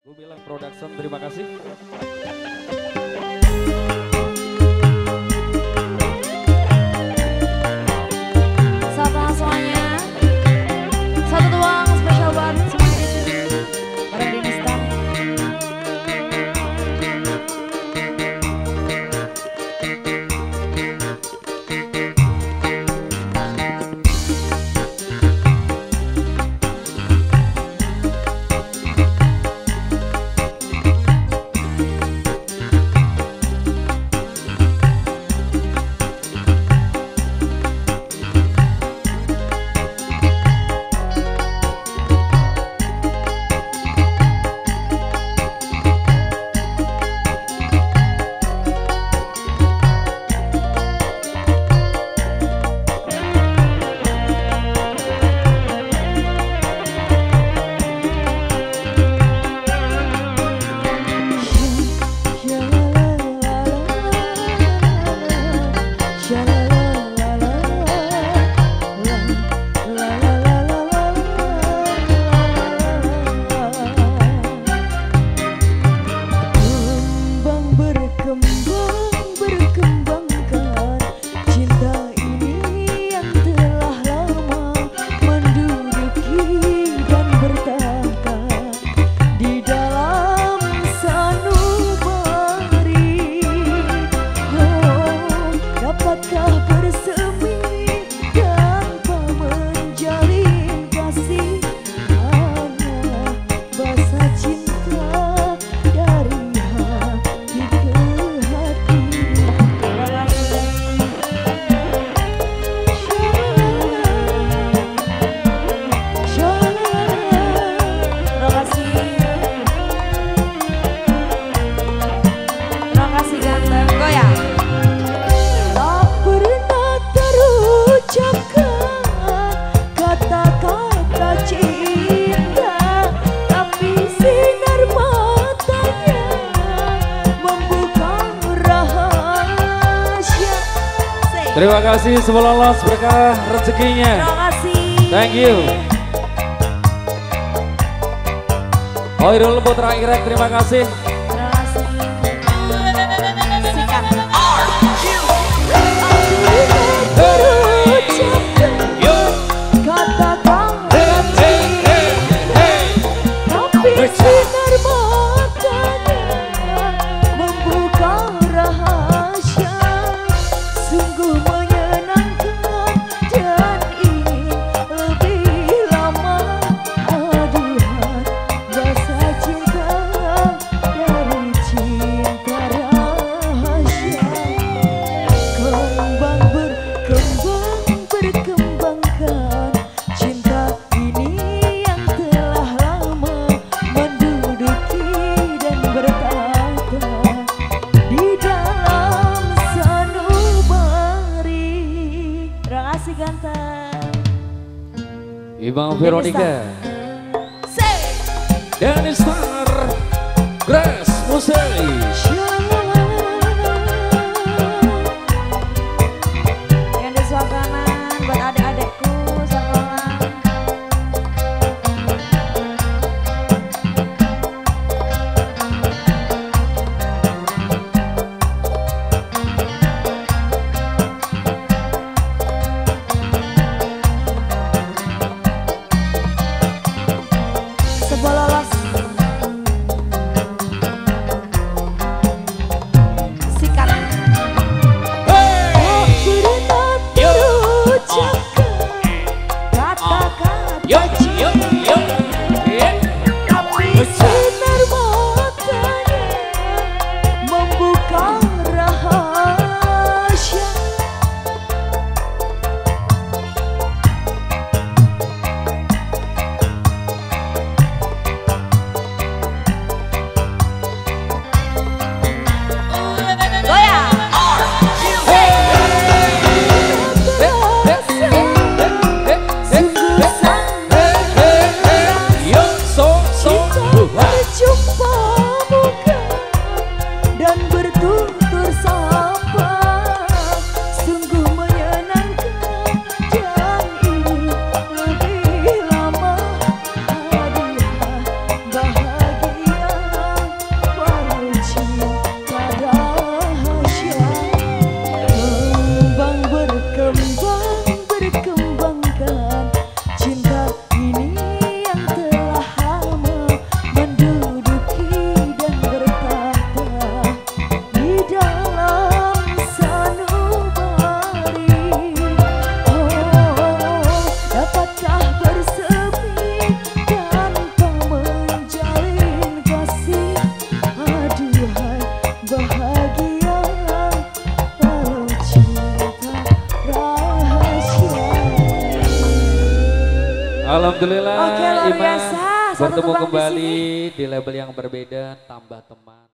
Gumilang Production, terima kasih. Selamat semuanya. Satu tuang spesial buat semuanya di sini. Bareng Denny Star. Terima kasih, semoga lolos berkah rezekinya. Terima kasih. Thank you. Hoirul Putra Irek, terima kasih. Terima kasih. Sikat. Ibang Veronica, Denny Star, Grace Museli. Yang di sebelah kanan buat adik-adikku sekolah. Sebololos. Sikat. Bahagia Alhamdulillah Oke, luar Imas biasa. Satu bertemu tebang di kembali sini. di label yang berbeda, tambah teman.